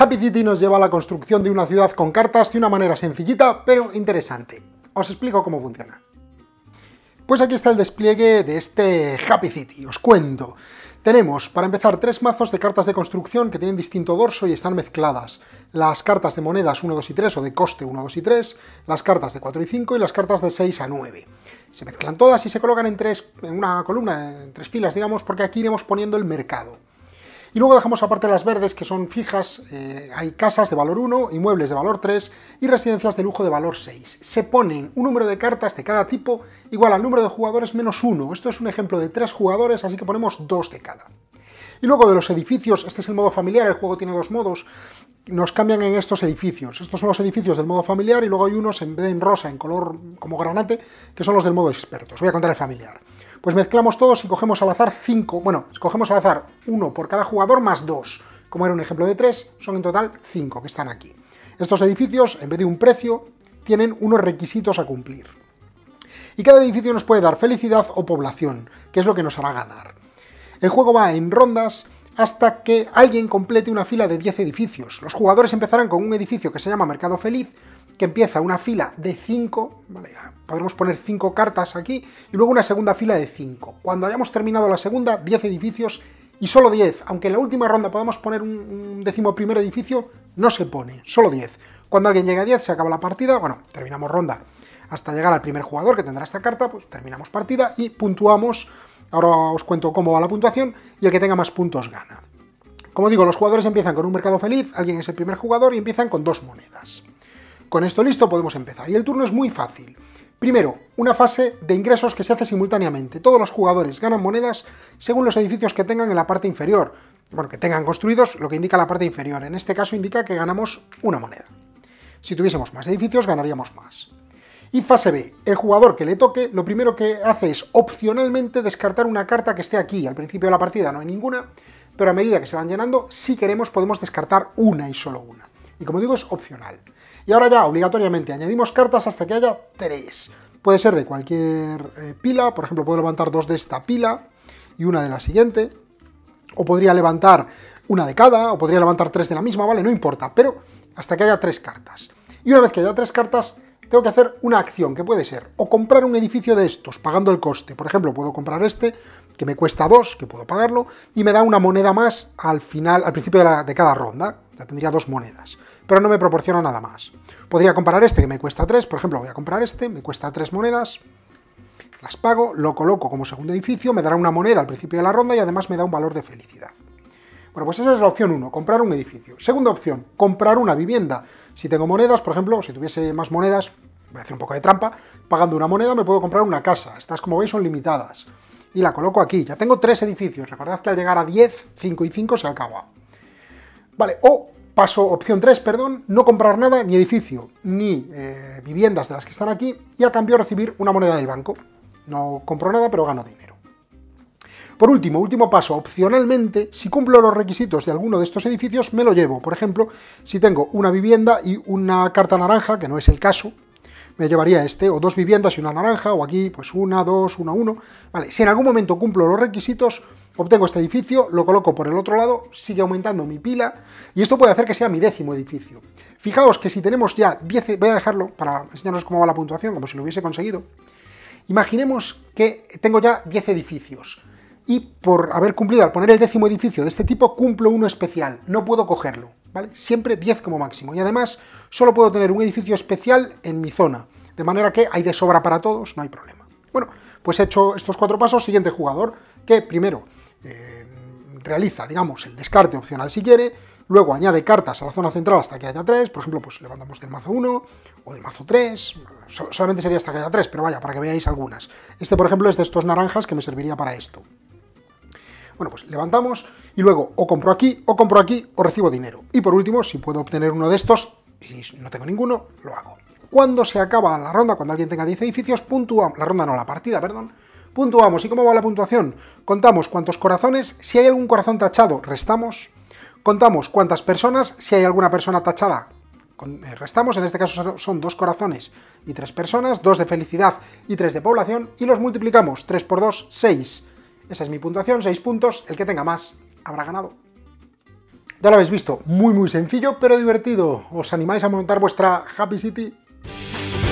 Happy City nos lleva a la construcción de una ciudad con cartas de una manera sencillita, pero interesante. Os explico cómo funciona. Pues aquí está el despliegue de este Happy City, os cuento. Tenemos, para empezar, 3 mazos de cartas de construcción que tienen distinto dorso y están mezcladas. Las cartas de monedas 1, 2 y 3, o de coste 1, 2 y 3, las cartas de 4 y 5 y las cartas de 6 a 9. Se mezclan todas y se colocan en una columna, en 3 filas, digamos, porque aquí iremos poniendo el mercado. Y luego dejamos aparte las verdes, que son fijas. Hay casas de valor 1, inmuebles de valor 3 y residencias de lujo de valor 6. Se ponen un número de cartas de cada tipo igual al número de jugadores menos 1. Esto es un ejemplo de 3 jugadores, así que ponemos 2 de cada. Y luego de los edificios, este es el modo familiar, el juego tiene 2 modos, nos cambian en estos edificios. Estos son los edificios del modo familiar y luego hay unos en vez de en rosa, en color como granate, que son los del modo expertos. Voy a contar el familiar. Pues mezclamos todos y cogemos al azar 5, bueno, cogemos al azar 1 por cada jugador más 2. Como era un ejemplo de 3, son en total 5 que están aquí. Estos edificios, en vez de un precio, tienen unos requisitos a cumplir. Y cada edificio nos puede dar felicidad o población, que es lo que nos hará ganar. El juego va en rondas hasta que alguien complete una fila de 10 edificios. Los jugadores empezarán con un edificio que se llama Mercado Feliz, que empieza una fila de 5, ¿vale? Podremos poner 5 cartas aquí, y luego una segunda fila de 5. Cuando hayamos terminado la segunda, 10 edificios y solo 10. Aunque en la última ronda podamos poner un 11º edificio, no se pone, solo 10. Cuando alguien llegue a 10 se acaba la partida, bueno, terminamos ronda hasta llegar al primer jugador que tendrá esta carta, pues terminamos partida y puntuamos. Ahora os cuento cómo va la puntuación y el que tenga más puntos gana. Como digo, los jugadores empiezan con un mercado feliz, alguien es el primer jugador y empiezan con 2 monedas. Con esto listo podemos empezar, y el turno es muy fácil. Primero, una fase de ingresos que se hace simultáneamente. Todos los jugadores ganan monedas según los edificios que tengan en la parte inferior. Bueno, que tengan construidos lo que indica la parte inferior. En este caso indica que ganamos una moneda. Si tuviésemos más edificios, ganaríamos más. Y fase B, el jugador que le toque, lo primero que hace es opcionalmente descartar una carta que esté aquí. Al principio de la partida no hay ninguna, pero a medida que se van llenando, si queremos podemos descartar una y solo una. Y como digo, es opcional. Y ahora ya, obligatoriamente, añadimos cartas hasta que haya 3. Puede ser de cualquier pila, por ejemplo, puedo levantar 2 de esta pila y una de la siguiente, o podría levantar una de cada, o podría levantar 3 de la misma, ¿vale? No importa, pero hasta que haya 3 cartas. Y una vez que haya 3 cartas, tengo que hacer una acción, que puede ser o comprar un edificio de estos, pagando el coste. Por ejemplo, puedo comprar este, que me cuesta 2, que puedo pagarlo, y me da una moneda más al principio de cada ronda. Ya tendría 2 monedas, pero no me proporciona nada más. Podría comprar este, que me cuesta 3, por ejemplo, voy a comprar este, me cuesta 3 monedas, las pago, lo coloco como segundo edificio, me dará una moneda al principio de la ronda y además me da un valor de felicidad. Bueno, pues esa es la opción 1, comprar un edificio. Segunda opción, comprar una vivienda. Si tengo monedas, por ejemplo, si tuviese más monedas, voy a hacer un poco de trampa, pagando una moneda me puedo comprar una casa. Estas, como veis, son limitadas. Y la coloco aquí. Ya tengo 3 edificios. Recordad que al llegar a 10, 5 y 5 se acaba. Vale, o paso, opción 3, perdón, no comprar nada, ni edificio, ni viviendas de las que están aquí, y a cambio recibir una moneda del banco. No compro nada, pero gano dinero. Por último paso, opcionalmente, si cumplo los requisitos de alguno de estos edificios, me lo llevo. Por ejemplo, si tengo una vivienda y una carta naranja, que no es el caso, me llevaría este, o 2 viviendas y una naranja, o aquí, pues 1, 2, 1, 1. Vale, si en algún momento cumplo los requisitos, obtengo este edificio, lo coloco por el otro lado, sigue aumentando mi pila, y esto puede hacer que sea mi 10º edificio. Fijaos que si tenemos ya 10, voy a dejarlo para enseñaros cómo va la puntuación, como si lo hubiese conseguido. Imaginemos que tengo ya 10 edificios. Y por haber cumplido, al poner el 10º edificio de este tipo, cumplo uno especial, no puedo cogerlo, ¿vale? Siempre 10 como máximo, y además solo puedo tener un edificio especial en mi zona, de manera que hay de sobra para todos, no hay problema. Bueno, pues he hecho estos 4 pasos, siguiente jugador, que primero realiza, digamos, el descarte opcional si quiere, luego añade cartas a la zona central hasta que haya 3, por ejemplo, pues levantamos del mazo 1 o del mazo 3, solamente sería hasta que haya 3, pero vaya, para que veáis algunas. Este, por ejemplo, es de estos naranjas que me serviría para esto. Bueno, pues levantamos y luego o compro aquí o recibo dinero. Y por último, si puedo obtener uno de estos, y si no tengo ninguno, lo hago. Cuando se acaba la ronda, cuando alguien tenga 10 edificios, puntuamos, la partida, puntuamos. ¿Y cómo va la puntuación? Contamos cuántos corazones, si hay algún corazón tachado, restamos. Contamos cuántas personas, si hay alguna persona tachada, restamos. En este caso son 2 corazones y 3 personas, 2 de felicidad y 3 de población, y los multiplicamos, 3 por 2, 6. Esa es mi puntuación, 6 puntos, el que tenga más habrá ganado. Ya lo habéis visto, muy sencillo, pero divertido. ¿Os animáis a montar vuestra Happy City?